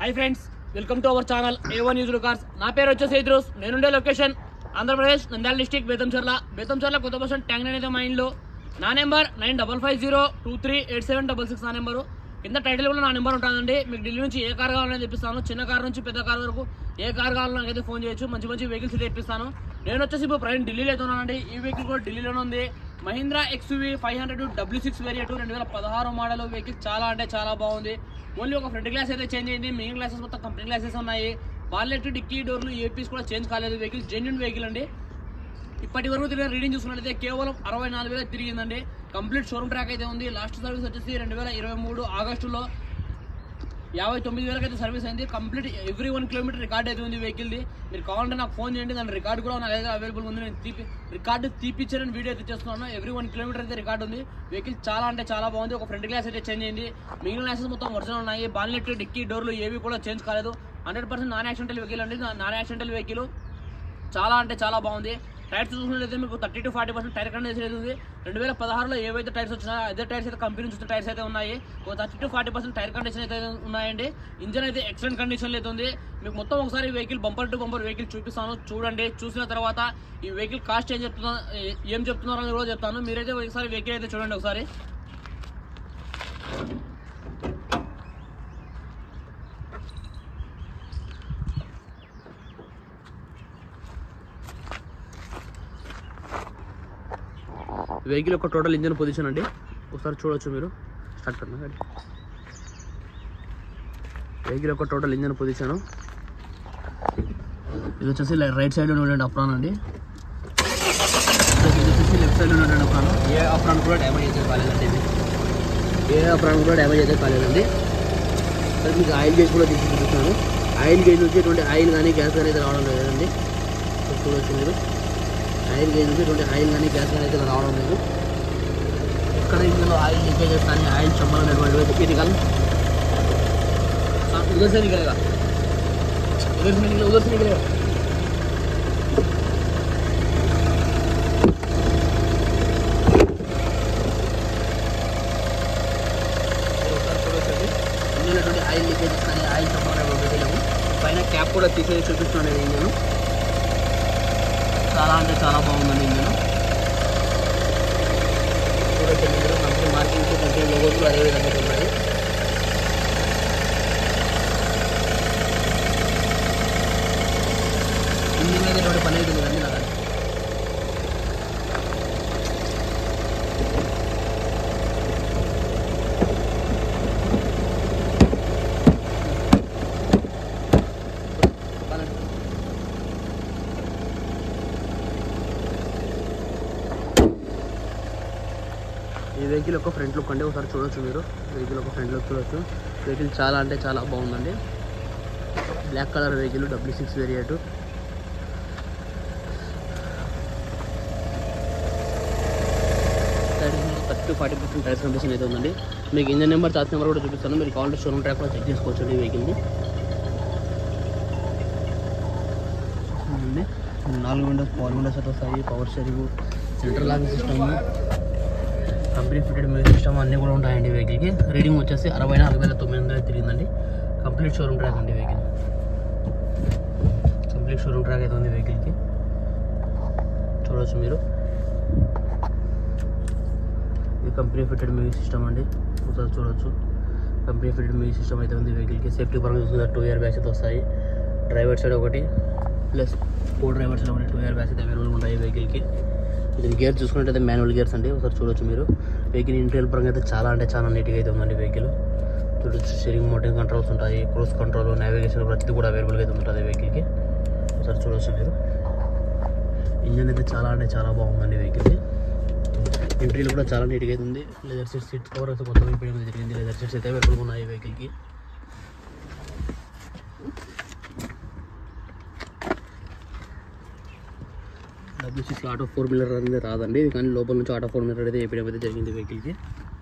High friends welcome to our channel A1 news cars ना पेर వచ్చేసి ఇద్రోస్ నేనుండే లొకేషన్ ఆంధ్రప్రదేశ్ నంద్యాల డిస్ట్రిక్ట్ బేతంచెర్ల కొత్త బస్ స్టాండ్ ట్యాంక్ అనేది మా ఇంట్లో నా నెంబర్ 9550238766 నా నెంబరు కింద టైటిల్ కూడా నా నెంబర్ ఉంటుందండి మీకు ఢిల్లీ నుంచి ఏ కార్ కావాలని తెప్పిస్తాను చిన్న కార్ నుంచి పెద్ద కార్ వరకు ఏ కార్ కావాలో నాకైతే ఫోన్ చేయొచ్చు మంచి మంచి వెహికల్స్ తెప్పిస్తాను నేను వచ్చేసి ఇప్పుడు ప్రజెంట్ ఢిల్లీలో అయితే ఉన్నానండి ఈ వెహికల్ కూడా ఢిల్లీలోనే ఉంది Mahindra XUV 500 W6 variant 2016 model vehicle చాలా అంటే చాలా బాగుంది ఓన్లీ ఒక ఫ్రంట్ గ్లాస్ అయితే చేంజ్ అయింది మిగిలిన గ్లాసెస్ మొత్తం కంపెనీ గ్లాసెస్ ఉన్నాయి బాల్లెట్ డిక్కీ డోర్లు ఏపీస్ కూడా చేంజ్ కాలేదు వెహికల్ జెన్యూన్ వెహికల్ అండి ఇప్పటి వరకు తిరిగిన రీడింగ్ చూసుకున్నట్లయితే కేవలం 64,000 తిరిగిందండి కంప్లీట్ షోరూమ్ ట్రాక్ అయితే ఉంది లాస్ట్ సర్వీస్ వచ్చేసి 2023 ఆగస్టులో 59,000 అయితే సర్వీస్ అయింది కంప్లీట్ ఎవ్రీ 1 కిలోమీటర్ రికార్డ్ అయితే ఉంది వెహికల్ది మీరు కావాలంటే నాకు ఫోన్ చేయండి దాని రికార్డు కూడా నా దగ్గర అవైలబుల్ ఉంది నేను రికార్డు తీపిచ్చారని వీడియో అయితే చేస్తున్నాను ఎవ్రీ 1 కిలోమీటర్ అయితే రికార్డు ఉంది వెహికల్ చాలా అంటే చాలా బాగుంది ఒక ఫ్రంట్ గ్లాస్ అయితే చేంజ్ అయింది మిగిలిన గ్లాసెస్ మొత్తం ఒరిజినల్ ఉన్నాయి బాన్లెట్ డిక్కీ డోర్లు ఏవి కూడా చేంజ్ కాలేదు 100% నాన్ యాక్సిడెంటల్ వెహికల్ అండి నాన్ యాక్సిడెంటల్ వెహికల్ చాలా అంటే చాలా బాగుంది టైర్స్ చూసుకున్నట్లయితే మీకు 30 to 40% టైర్ కండిషన్ అయితే ఉంది 2016లో ఏవైతే టైర్స్ వచ్చినా అదే టైర్స్ అయితే కంపెనీ నుంచి టైర్స్ అయితే ఉన్నాయి ఒక 30 to 40% టైర్ కండిషన్ అయితే ఉన్నాయండి ఇంజన్ అయితే ఎక్సలెంట్ కండిషన్లో అయితే ఉంది మీకు మొత్తం ఒకసారి vehicle bumper to bumper vehicle చూపిస్తాను చూడండి చూసిన తర్వాత ఈ వెహికల్ కాస్ట్ ఏం చెప్తున్నారు అని కూడా చెప్తాను మీరైతే ఒకసారి వెహికల్ అయితే చూడండి ఒకసారి వెహికల్ యొక్క టోటల్ ఇంజన్ పొజిషన్ అండి ఒకసారి చూడొచ్చు మీరు స్టార్ట్ करना गाड़ी వెహికల్ యొక్క టోటల్ ఇంజన్ పొజిషన్ ఇది వచ్చేసి రైట్ సైడ్ ఉన్నటువంటి అప్రాన్ అండి ఇది వచ్చేసి లెఫ్ట్ సైడ్ ఉన్నటువంటి అప్రాన్ ఏ అప్రాన్ కూడా డ్యామేజ్ అయితే కాలేదండి సరే మీకు ఆయిల్ గేజ్ కూడా తీసి చూపిస్తున్నాను ఆయిల్ గేజ్ నుంచి ఎటువంటి ఆయిల్ కానీ గ్యాస్ కానీ అయితే రావడం లేదండి చూడొచ్చు మీరు ఆయిల్ గేజ్ నుంచి ఎటువంటి ఆయిల్ కానీ గ్యాస్ కానీ అయితే రావడం లేదు ఇక్కడ ఇందులో ఆయిల్ లీకేజెస్ కానీ ఆయిల్ చమ్మలు అనేటువంటివి ఇది కానీ उधर से निकलेगा ఆయిల్ లీకేజెస్ కానీ ఆయిల్ చమ్మలు అనేవి పైన క్యాప్ కూడా తీసేసి చూపిస్తున్నాను ఇంజన్ చాలా అంటే చాలా బాగుందండి ఇంజన్ చూడొచ్చు మీరు కంపెనీ మార్కింగ్స్ కంపెనీ లోగోస్ అదే విధంగా ఉన్నాయి ఇంజిన్ మీద ఎటువంటి పని అయితే లేదండి నాకు ఈ వెహికల్ యొక్క ఫ్రంట్ లుక్ అండి ఒకసారి చూడొచ్చు మీరు వెహికల్ యొక్క ఫ్రంట్ లుక్ చూడొచ్చు వెహికల్ చాలా అంటే చాలా బాగుందండి black colour vehicle W6 variant 30-40% tyres condition అయితే ఉందండి మీకు ఇంజన్ నెంబర్ చార్జ్ నెంబర్ కూడా చూపిస్తాను మీరు కావాలంటే షోరూమ్ ట్రాక్ కూడా చెక్ చేసుకోవచ్చు ఈ వెహికల్ని 4 విండోస్ పవర్ విండోస్ అయితే వస్తాయి power steering central locking system company fitted music system అన్నీ కూడా ఉంటాయండి వెహికల్కి రీడింగ్ వచ్చేసి 64,900 తిరిగిందండి కంప్లీట్ షోరూమ్ ట్రాక్ అండి వెహికల్ కంప్లీట్ షోరూమ్ ట్రాక్ అయితే ఉంది వెహికల్కి చూడవచ్చు మీరు ఇది కంపెనీ ఫిటెడ్ మ్యూజిక్ సిస్టమ్ అండి ఒకసారి చూడవచ్చు కంపెనీ ఫిటెడ్ మ్యూజిక్ సిస్టమ్ అయితే ఉంది వెహికల్కి సేఫ్టీ పరంగా చూసుకుంటే 2 ఇయర్ బ్యాగ్స్ అయితే వస్తాయి డ్రైవర్ సైడ్ ఒకటి ప్లస్ 4 డ్రైవర్ సైడ్ ఒకటి 2 ఇయర్ బ్యాగ్స్ అయితే అవైలబుల్ ఉంటాయి వెహికల్కి దీని గేర్ చూసుకున్నట్టయితే మాన్యువల్ గేర్స్ అండి ఒకసారి చూడొచ్చు మీరు వెహికల్ ఇంటీరియర్ పరంగా అయితే చాలా అంటే చాలా నీట్గా అయితే ఉందండి వెహికల్ చూడొచ్చు స్టీరింగ్ మోటార్ కంట్రోల్స్ ఉంటాయి క్రూజ్ కంట్రోల్ నావిగేషన్ ప్రతిదీ కూడా అవైలబుల్గా అయితే ఉంటుంది వెహికల్కి ఒకసారి చూడొచ్చు మీరు ఇంజన్ అయితే చాలా అంటే చాలా బాగుందండి వెహికల్కి ఇంటీరియర్ కూడా చాలా నీట్గా అయితే ఉంది లెదర్ సీట్స్ కవర్ అయితే కొత్తగా అయిపోయింది జరిగింది లెదర్ సీట్స్ అయితే అవైలబుల్గా ఉన్నాయి వెహికల్కి W6 ఆటో 4 వీలర్ అనేది రాదండి కానీ లోపల నుంచి ఆటో 4 వీలర్ అయితే వేయడం అయితే జరిగింది వెహికల్కి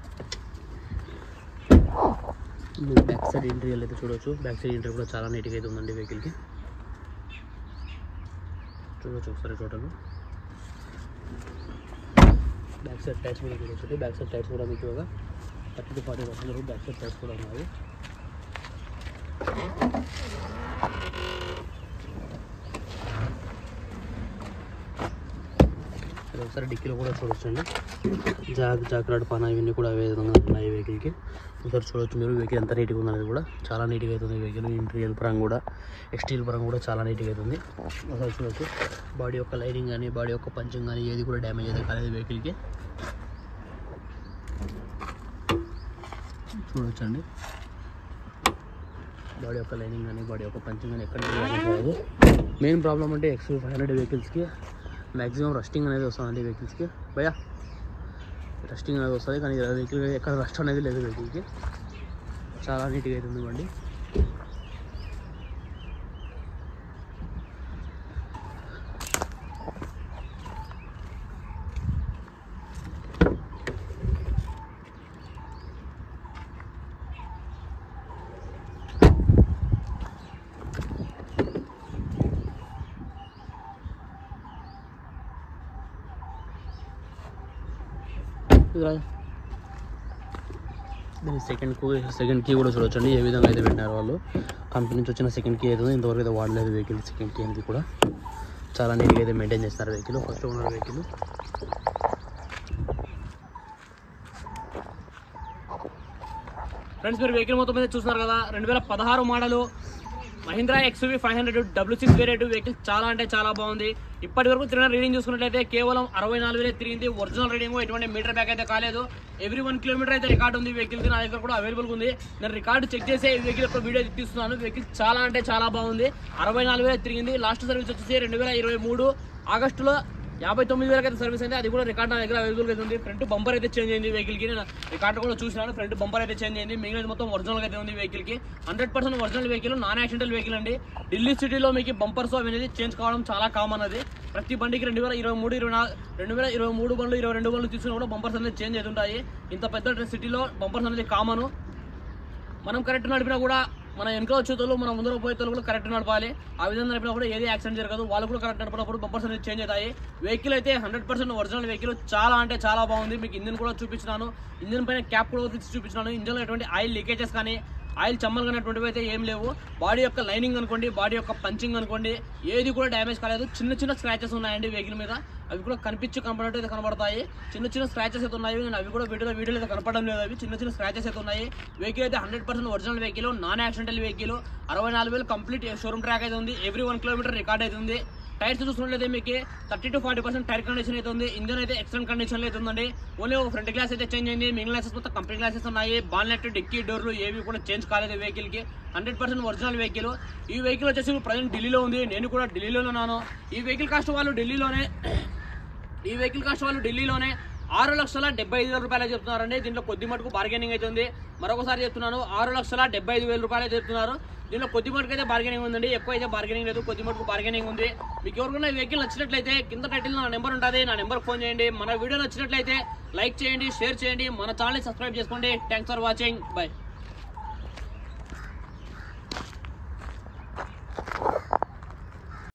బ్యాక్ సైడ్ ఇంటీరియర్ అయితే చూడవచ్చు బ్యాక్ సైడ్ ఇంటీరియర్ కూడా చాలా నీట్గా అయితే ఉందండి వెహికల్కి చూడవచ్చు ఒకసారి టోటల్ बैक साइड टायर्स में देखिए बैक साइड टायर्स కూడా మీకు 30 to 40% बैक साइड टायर्स కూడా ఉన్నాయి ఒకసారి డిక్కీలో కూడా చూడొచ్చండి. జాక్ పాన ఇవన్నీ కూడా అవే విధంగా ఉన్నాయి ఈ వెహికల్కి. ఒకసారి చూడొచ్చు మీరు వెహికల్ ఎంత నీట్గా ఉందనేది కూడా. చాలా నీట్గా అవుతుంది వెహికల్. ఇంటీరియర్ పరంగా కూడా ఎక్స్టీరియర్ పరంగా కూడా చాలా నీట్గా అవుతుంది. ఒకసారి చూడొచ్చు బాడీ యొక్క లైనింగ్ కానీ బాడీ యొక్క పంచింగ్ కానీ ఏది కూడా డ్యామేజ్ అయితే కాలేదు వెహికల్కి. చూడొచ్చండి బాడీ యొక్క లైనింగ్ కానీ బాడీ యొక్క పంచింగ్ కానీ ఎక్కడ డ్యామేజ్ కాదు. మెయిన్ ప్రాబ్లం అంటే XUV500 వెహికల్స్కి మ్యాక్సిమం రస్టింగ్ అనేది వస్తుందండి వెహికల్స్కి. భయ్యా రస్టింగ్ అనేది వస్తుంది కానీ వెహికల్ ఎక్కడ రస్ట్ అనేది లేదు వెహికల్కి. చాలా నీట్గా అవుతుంది బండి. దీని సెకండ్ కీ కూడా చూడొచ్చండి ఏ విధంగా అయితే పెట్టినారు వాళ్ళు. కంపెనీ నుంచి వచ్చిన సెకండ్ కీ అవుతుంది. ఇంతవరకు అయితే వాడలేదు వెహికల్ సెకండ్ కీ అనేది కూడా. చాలా నీట్గా అయితే మెయింటైన్ చేస్తారు vehicle. First owner vehicle. Friends మీరు వెహికల్ మొత్తం మీద చూస్తున్నారు కదా, 2016 model Mahindra XUV500 W6 variate vehicle. చాలా అంటే చాలా బాగుంది. ఇప్పటి వరకు తిరిగిన రీడింగ్ చూసుకున్నట్లయితే కేవలం 64,000 తిరిగింది. ఒరిజినల్ రీడింగ్ ఎటువంటి మీటర్ బ్యాక్ అయితే కాలేదు. ఎవ్రీ 1 కిలోమీటర్ అయితే రికార్డు ఉంది వెహికల్. నా దగ్గర కూడా అవైలబుల్ ఉంది. నేను రికార్డు చెక్ చేసి ఈ వెహికల్ యొక్క వీడియో తీస్తున్నాను. వెహికల్ చాలా అంటే చాలా బాగుంది. 64,000 తిరిగింది. లాస్ట్ సర్వీస్ వచ్చేసి 2023 ఆగస్టులో 59,000 అయితే సర్వీస్ అయింది. అది కూడా రికార్డ్ నా దగ్గర అవైలబుల్ అయితే ఉంది. ఫ్రంట్ బంపర్ అయితే చేంజ్ అయింది వెహికల్కి. నేను రికార్డు కూడా చూసినాను. ఫ్రంట్ బంపర్ అయితే చేంజ్ అయింది. మిగిలిన మొత్తం ఒరిజినల్ అయితే ఉంది వెహికల్కి. 100% original vehicle, non accidental vehicle అండి. ఢిల్లీ సిటీలో మీకు బంపర్స్ అనేది చేంజ్ కావడం చాలా కామన్. అది ప్రతి బండికి 2023 బండ్లు 22 బండ్లు తీసుకుని కూడా బంపర్స్ అనేది చేంజ్ అవుతుంటాయి. ఇంత పెద్ద సిటీలో బంపర్స్ అనేది కామన్. మనం కరెక్ట్ నడిపినా కూడా మన వెనక వచ్చేతోళ్ళు మన ముందర పోయేతోళ్ళు కూడా కరెక్ట్ నడపాలి. ఆ విధంగా నడిపినా కూడా ఏది యాక్సిడెంట్ జరగదు. వాళ్ళు కూడా కరెక్ట్ నడిపినప్పుడు బంపర్స్ అనేది చేంజ్ అవుతాయి. వెహికల్ అయితే 100% ఒరిజినల్ వెహికల్. చాలా అంటే చాలా బాగుంది. మీకు ఇంజిన్ కూడా చూపించినాను. ఇంజిన్ పైన క్యాప్ కూడా తీసి చూపించినాను. ఇంజిన్లో ఎటువంటి ఆయిల్ లీకేజెస్ కానీ ఆయిల్ చమ్మలు కానీ అటువంటివి అయితే ఏం లేవు. బాడీ యొక్క లైనింగ్ అనుకోండి, బాడీ యొక్క పంచింగ్ అనుకోండి, ఏది కూడా డ్యామేజ్ కాలేదు. చిన్న స్క్రాచెస్ ఉన్నాయండి వెహికల్ మీద. అవి కూడా కనపడినట్టు అయితే కనబడతాయి. చిన్న స్క్రాచెస్ అయితే ఉన్నాయి. నేను అవి కూడా వీడియోలో అయితే కనపడడం లేదు. అవి చిన్న స్క్రాచెస్ అయితే ఉన్నాయి. వెహికల్ అయితే 100% original vehicle, non accidental vehicle. 64,000 complete showroom track అయితే ఉంది. ఎవ్రీ 1 కిలోమీటర్ రికార్డ్ అయితే ఉంది. టైర్స్ చూసుకున్నట్లయితే మీకు 30 to 40% టైర్ కండిషన్ అయితే ఉంది. ఇంజన్ అయితే ఎక్సలెంట్ కండిషన్లో అయితే ఉందండి. ఓన్లీ ఒక ఫ్రంట్ గ్లాస్ అయితే చేంజ్ అయింది. మిగిలిన గ్లాసెస్ మొత్తం కంపెనీ గ్లాసెస్ ఉన్నాయి. బాల్నెట్, డిక్కీ డోర్లు ఏవి కూడా చేంజ్ కాలేదు వెహికల్కి. 100% ఒరిజినల్ వెహికల్. ఈ వెహికల్ వచ్చేసి ప్రజెంట్ ఢిల్లీలో ఉంది. నేను కూడా ఢిల్లీలో ఉన్నాను. ఈ వెహికల్ కాస్ట్ వాళ్ళు ఢిల్లీలోనే 6,75,000 రూపాయలు చెప్తున్నారండి. దీంట్లో కొద్ది మటుకు బార్గెనింగ్ అవుతుంది. మరొకసారి చెప్తున్నాను, 6,75,000 రూపాయలు చెప్తున్నారు. దీనిలో కొద్ది మటుకు అయితే బార్గెనింగ్ ఉందండి. ఎక్కువ అయితే బార్గెనింగ్ లేదు, కొద్ది మటుకు బార్గెనింగ్ ఉంది. మీకు ఎవరికైనా ఈ వెహికల్ నచ్చినట్లయితే కింద టైటిల్ నా నెంబర్ ఉంటుంది. నా నెంబర్కి ఫోన్ చేయండి. మన వీడియో నచ్చినట్లయితే లైక్ చేయండి, షేర్ చేయండి, మన ఛానల్ని సబ్స్క్రైబ్ చేసుకోండి. Thanks for watching. బై.